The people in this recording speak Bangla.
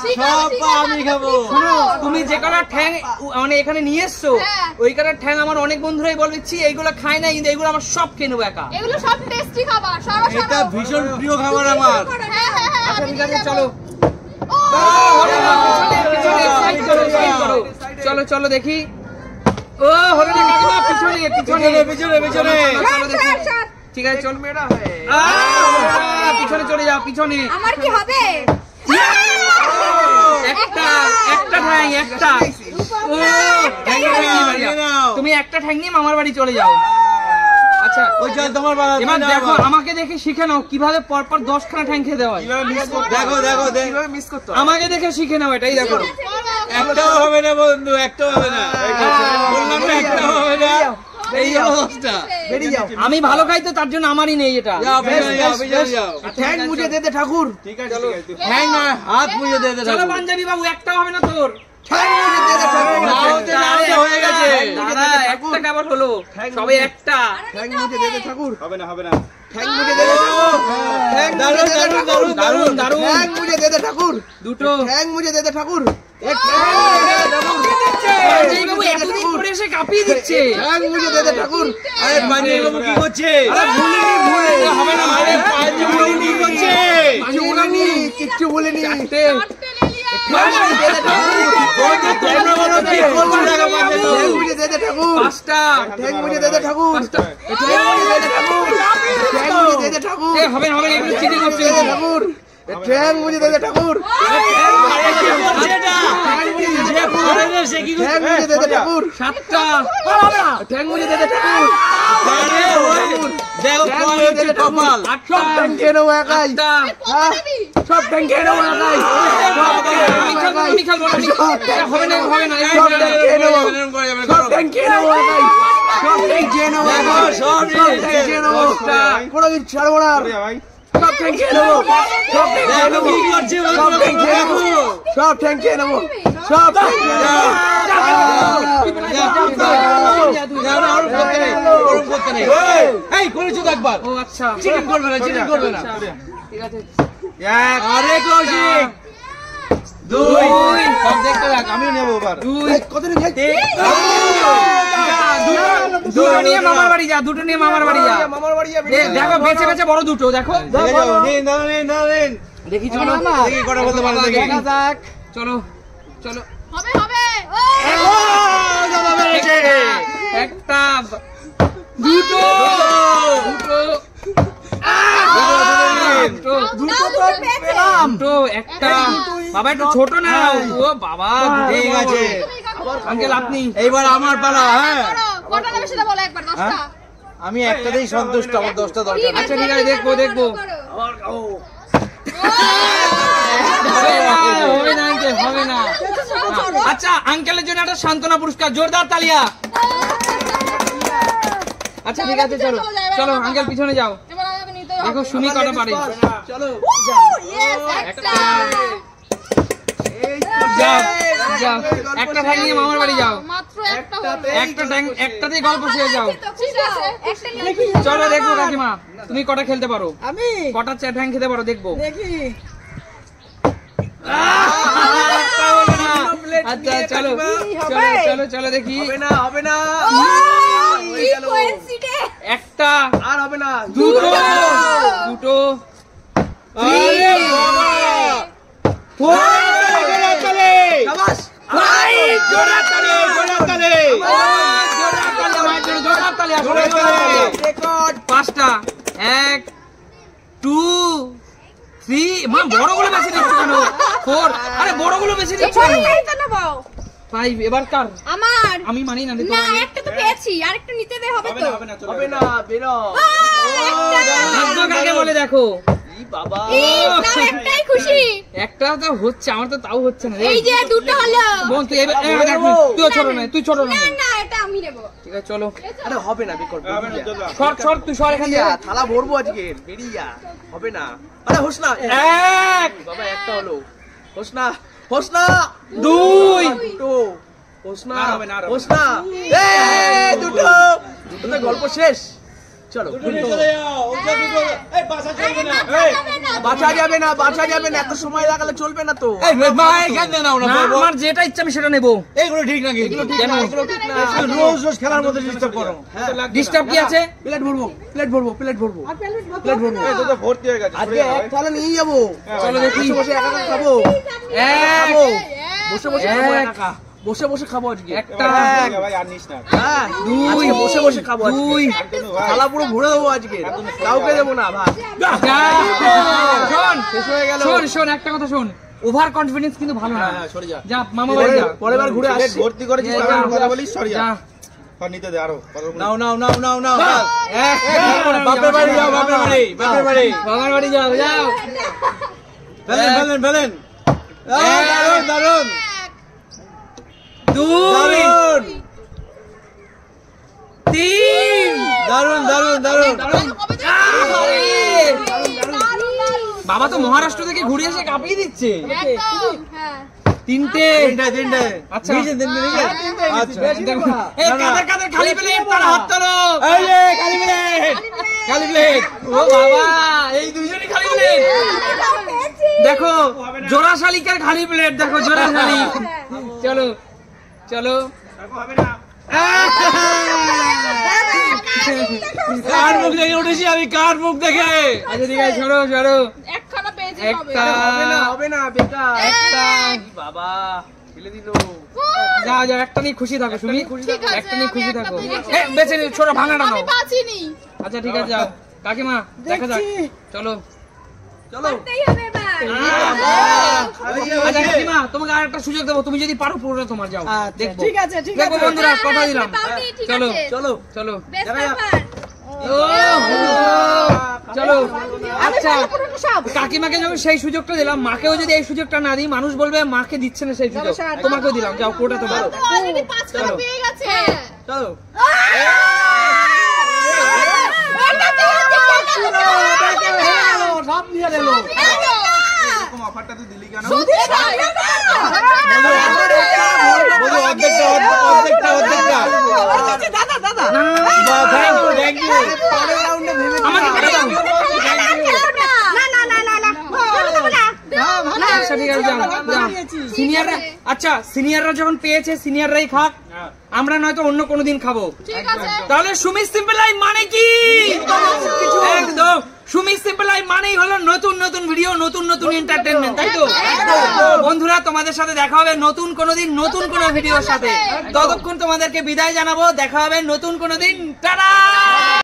সব আমি খাবো। শোনো, তুমি যে কটা ঠ্যাং মানে এখানে নিয়ে এসছো, ওই কটা ঠ্যাং আমার অনেক বন্ধুরাই বলছি এইগুলো খায় না, কিন্তু এইগুলো আমার সব খেয়ে নেবো একা। এগুলো সব টেস্টি খাবার, এটা ভীষণ প্রিয় খাবার আমার। আচ্ছা ঠিক আছে, চলো চলো চলো দেখি। ও হলো না কাকিমা, পিছনে পিছনে পিছনে পিছনে। চলো দেখি। ঠিক আছে চল মেয়েরা, পিছনে চলে যাও, পিছনে। আমার কি হবে? একটা একটা ঠ্যাং, একটা। ও তুমি একটা ঠ্যাং নিয়ে মামার বাড়ি চলে যাও। আচ্ছা ওই চল তোমার বাবা। এবার দেখো, আমাকে দেখে শিখে নাও কিভাবে পরপর 10খানা ঠ্যাং খেতে হয়। দেখো দেখো কিভাবে মিস করতে হয়, আমাকে দেখে শিখে নাও, এটাই দেখো। একটাও হবে না বন্ধু, একটাও হবে না। বললাম না একটাও হবে না। এই অবস্থা। বেরিয়ে যাও। আমি ভালো খাই তো, তার জন্য আমারই নেই এটা। যাও। ঠ্যাং মুজে দে দে ঠাকুর। ঠিক আছে ঠিক আছে। ঠ্যাং না, হাত মুজে দে দে ঠাকুর। চলো পাঞ্জাবি বাবু, একটাও হবে না তোর। ঠ্যাং মুজে দে দে ঠাকুর। নাওতে হয়ে গেছে। একটা কেবল হলো, সবে একটা। ঠ্যাং মুজে দে দে ঠাকুর। হবে না হবে না। ঠ্যাং মুজে দে দে ঠাকুর। দারুন দারুন দারুন দারুন দারুন। ঠ্যাং মুজে দে দে ঠাকুর। দুটো ঠ্যাং মুজে দে দে ঠাকুর। পাঞ্জাবি বাবু এতদিন পরে এসে কাঁপিয়ে দিচ্ছে। ঠ্যাং মুজে দে দে ঠাকুর। আরে পাঞ্জাবি বাবু কি করছে? আরে ভুলে হবে না। আরে পাঞ্জাবি বাবু কি করছে? কিচ্ছু বলেনি, কিচ্ছু বলেনি। চারটে। পাঁচটা। ঠ্যাং মুজে দে দে ঠাকুর। পাঁচটা। ঠ্যাং মুজে দে দে ঠাকুর। ঠ্যাং মুজে দে দে ঠাকুর। এ হবে না, হবে না, এগুলো চিটিং করছে ঠাকুর। ঠ্যাং মুজে দে দে ঠাকুর। সাতটা। ঠ্যাং মুজে দে দে ঠাকুর। কপাল সব ঠ্যাং খেয়ে নেবো একাই। আটটা। সব ঠ্যাং খেয়ে নেবো একাই। আমি খেলবো না, হবে না, হবে না, সব ঠ্যাং খেয়ে নেবো। সব ঠ্যাং খেয়ে নেবো একাই। সব ঠ্যাং খেয়ে নেবো। সব ঠ্যাং খেয়ে নেবো। কোনো কিছু ছাড়বো না। সব ঠ্যাং খেয়ে নেবো। সব ঠ্যাং খেয়ে নেবো। সব ঠ্যাং খেয়ে নেবো। সব ঠ্যাং খেয়ে নেবো। সব ঠ্যাং খেয়ে নেবো। ও আচ্ছা, চিটিং করবে না, চিটিং করবে না। ঠিক আছে। আরে কৌশিক দুই সব দেখতে থাক, আমিও নেবো এবার। দুই। কত নিয়ে দুটো নিয়ে মামার বাড়ি যা, দুটো নিয়ে মামার বাড়ি যা। মামার বাড়ি যাবে। দেখো বেঁচে বেঁচে বড় দুটো দেখো। দেখি চলো, দেখি কটা বলতে পারো দেখি। চলো চলো। হবে হবে। একটা, দুটো, দুটো, দুটো, একটা। বাবা একটু ছোট নাও। ও বাবা, ঠিক আছে আঙ্কেল আপনি। এইবার আমার পালা। হ্যাঁ কটা নেবে সেটা বলো একবার, 10টা। আমি একটাতেই সন্তুষ্ট, আমার 10টা দরকার। আচ্ছা ঠিক আছে, দেখবো দেখবো। হবে না আঙ্কেল, হবে না। আচ্ছা আঙ্কেলের জন্য একটা সান্ত্বনা পুরস্কার, জোরদার তালিয়া। আচ্ছা ঠিক আছে, চলো চলো আঙ্কেল পিছনে যাও। এবার আমাকে নিতে হবে। দেখো সুমি কটা পারে। চলো ইয়েস, একটা। যাও যাও, একটা ঠ্যাং নিয়ে মামার বাড়ি যাও। মাত্র একটা হবে। একটা ঠ্যাং, একটাতেই গল্প শেষ যাও। ঠিক আছে, একটা নিয়ে চলো দেখবো কাকিমা তুমি কটা খেলতে পারো, আমি কটা ঠ্যাং খেতে পারো দেখবো। দেখি। আচ্ছা চলো চলো চলো চলো দেখি। হবে না হবে না। কি কোইন্সিডেন্স। একটা, আর হবে না। দুটো, দুটো, পাঁচটা, 1 2 3। মা বড়গুলো বেশি দিচ্ছ কেন? 4। আরে বড়গুলো বেশি দিচ্ছ কেন? 5। এবার কার? আমার। আমি মানি না রে না একটা তো পেয়েছি, আরেকটা নিতে দে। হবে তো। হবে না বেরো। ভাগ্য কাকে বলে দেখো। বাবা না একটাই খুশি। একটা তো হচ্ছে, আমার তো তাও হচ্ছে না রে। এই যে দুটো হলো। বোন তুই এবার তুই ছোট না, তুই ছোট না। না না এটা আমি নেব। ঠিক আছে চলো। আরে হবে না বেকর। সর সর, তুই সর এখান থেকে। থালা ভরবো আজকে, বেরিয়ে যা। হবে না। আরে হোস না। 1 বাবা একটা হলো। হোস না হোস না। 2 দুটো হোস না। আর হবে না, আর হবে হোস না। এই দুটো, দুটোতে গল্প শেষ। চলো বাঁচা যাবে না। বাঁচা যাবে না, এত সময় লাগালে চলবে না তো। না, আমার যেটা ইচ্ছা আমি সেটা নেবো। এগুলো ঠিক নাকি? কেন? এগুলো ঠিক না। রোজ রোজ খেলার মধ্যে ডিস্টার্ব করো। ডিস্টার্ব কি আছে? প্লেট ভরবো, প্লেট ভরবো, প্লেট ভরবো, প্লেট ভরবো। এই তো তো ভর্তি হয়ে গেছে আজকে এক থালা নিয়ে যাবো। চলো দেখি। বসে বসে একা একা খাবো। এক, বসে বসে খাবো এক। একা একা। বসে বসে খাবো আজকে। একটা, ভাই আর নিস না হ্যাঁ, দুই, আজকে বসে বসে খাবো আজকে। দুই, থালা পুরো ভরে দেবো আজকে। কাউকে দেবো না ভাত। যা। শোন, শেষ হয়ে গেল। শোন, একটা কথা শোন, ওভার কনফিডেন্স কিন্তু ভালো না। হ্যাঁ, সরে যা। যা মামা বাড়ি যা। পরের বার ঘুরে প্লেট আসছি। ভর্তি করেছিস যা, তারপর যা। কথা বলিস সরি যা। আর নিতে দে আরো নাও নাও নাও নাও নাও। বাপের বাড়ি যাও, বাপের বাড়ি, বাপের বাড়ি। বাবার বাড়ি যাও, যাও। ফেলেন ফেলেন ফেলেন। দারুন দারুন দুই, দারুন তিন। দারুন দারুন দারুন। বাবা তো মহারাষ্ট্র থেকে ঘুরে এসে কাঁপিয়ে দিচ্ছে। তিনটে। তিনটে। আচ্ছা। নিয়েছেন, তিনটে নিয়েছেন? আচ্ছা। দেখো, এই কাদের খালি প্লেট, তারা হাত তোলো। এই যে, খালি প্লেট, খালি প্লেট। ও বাবা, এই দুইজনই খালি প্লেট। দেখো, জোড়া শালিকার খালি প্লেট, দেখো জোড়া শালিক। চলো চলো। কার মুখ দেখে উঠেছি আমি, কার মুখ দেখে? আচ্ছা ঠিক আছে, সরো সরো। একখানা পেয়েছি একটা, হবে না বেকার। একটা। বাবা ফেলে দিল। যাও যাও, একটা নিয়ে খুশি থাকো তুমি, ঠিক আছে, একটা নিয়ে আমি খুশি একটা থাকো। পেয়েছি। বেছে নিও, ছোট ভাঙাটা আমি নাও। বাঁচিনি। আচ্ছা ঠিক আছে, যাও কাকিমা, দেখা যাক। চলো। চলো। করতেই হবে এবার। আচ্ছা কাকিমা, তোমাকে আর একটা সুযোগ দেবো, তুমি যদি পারো পুরোটা তোমার, যাও দেখবো। ঠিক আছে, ঠিক দেখো আছে। বন্ধুরা, কথা দিলাম। পাওনি, ঠিক চলো আছে। চলো। চলো বেস্ট দেখা যাক। ব্যাপার। চলো। আচ্ছা পুরোটা সব। কাকিমাকে যখন সেই সুযোগটা দিলাম, মাকেও যদি এই সুযোগটা না দিই, মানুষ বলবে মাকে দিচ্ছে না সেই সুযোগ। তোমাকেও দিলাম, যাও পুরোটা তোমার। তো অলরেডি 5 খানা চলো। পেয়ে গেছে। চলো। সব নিয়ে গেল। এরকম অফারটা তুই দিলি কেন অর্ধেকটা। না, থ্যাংক ইউ থ্যাংক ইউ। পরের রাউন্ডে ভেবে আমাকে কেটে দাও। আচ্ছা ঠিক আছে, যাও যাও। সিনিয়ররা, আচ্ছা সিনিয়ররা যখন পেয়েছে সিনিয়ররাই খাক, আমরা নয়তো অন্য কোনো দিন খাবো। ঠিক আছে। তাহলে সুমি সিম্পল লাইফ মানে কি? একদম সুমি সিম্পল লাইফ মানেই হলো নতুন নতুন ভিডিও, নতুন নতুন এন্টারটেইনমেন্ট, তাই তো? বন্ধুরা, তোমাদের সাথে দেখা হবে নতুন কোনো দিন, নতুন কোনো ভিডিওর সাথে। ততক্ষণ তোমাদেরকে বিদায় জানাবো, দেখা হবে নতুন কোনো দিন। টাটা।